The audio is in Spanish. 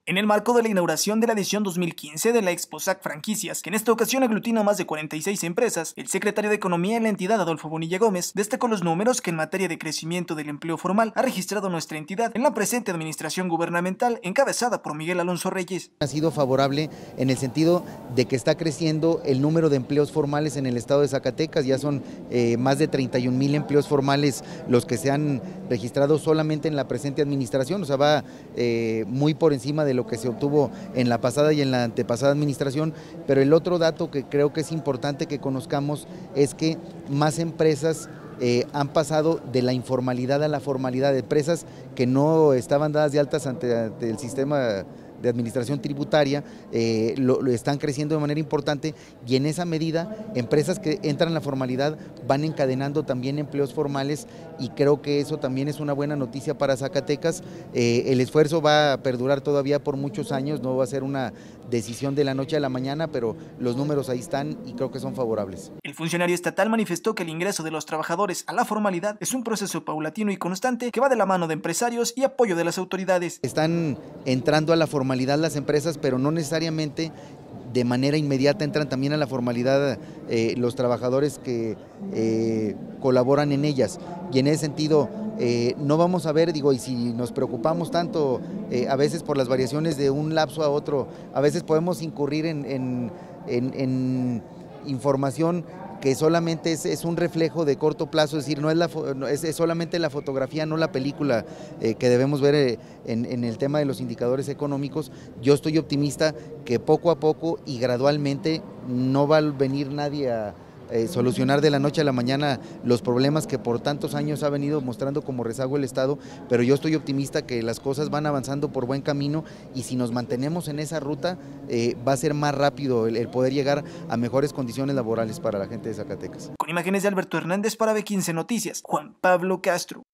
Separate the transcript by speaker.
Speaker 1: En el marco de la inauguración de la edición 2015 de la Expo SAC Franquicias, que en esta ocasión aglutina más de 46 empresas, el secretario de Economía en la entidad, Adolfo Bonilla Gómez, destacó los números que en materia de crecimiento del empleo formal ha registrado nuestra entidad en la presente administración gubernamental encabezada por Miguel Alonso Reyes.
Speaker 2: Ha sido favorable en el sentido de que está creciendo el número de empleos formales en el estado de Zacatecas, ya son más de 31,000 empleos formales los que se han registrado solamente en la presente administración, o sea, va muy por encima de lo que se obtuvo en la pasada y en la antepasada administración, pero el otro dato que creo que es importante que conozcamos es que más empresas han pasado de la informalidad a la formalidad, empresas que no estaban dadas de altas ante el sistema de administración tributaria, lo están creciendo de manera importante, y en esa medida empresas que entran en la formalidad van encadenando también empleos formales, y creo que eso también es una buena noticia para Zacatecas. El esfuerzo va a perdurar todavía por muchos años, no va a ser una decisión de la noche a la mañana, pero los números ahí están y creo que son favorables.
Speaker 1: El funcionario estatal manifestó que el ingreso de los trabajadores a la formalidad es un proceso paulatino y constante que va de la mano de empresarios y apoyo de las autoridades.
Speaker 2: Están entrando a la formalidad las empresas, pero no necesariamente de manera inmediata entran también a la formalidad los trabajadores que colaboran en ellas, y en ese sentido no vamos a ver, y si nos preocupamos tanto a veces por las variaciones de un lapso a otro, a veces podemos incurrir en información que solamente es un reflejo de corto plazo, es decir, es solamente la fotografía, no la película que debemos ver en el tema de los indicadores económicos. Yo estoy optimista que poco a poco y gradualmente no va a venir nadie a solucionar de la noche a la mañana los problemas que por tantos años ha venido mostrando como rezago el Estado, pero yo estoy optimista que las cosas van avanzando por buen camino, y si nos mantenemos en esa ruta va a ser más rápido el poder llegar a mejores condiciones laborales para la gente de Zacatecas.
Speaker 1: Con imágenes de Alberto Hernández para B15 Noticias, Juan Pablo Castro.